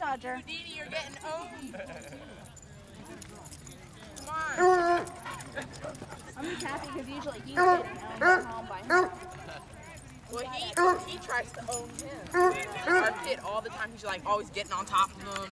Dodger. Houdini, you're getting owned. Come on. I'm just happy because usually he's getting owned at home by him. Well, he tries to own him. Our kid all the time, he's like always getting on top of him.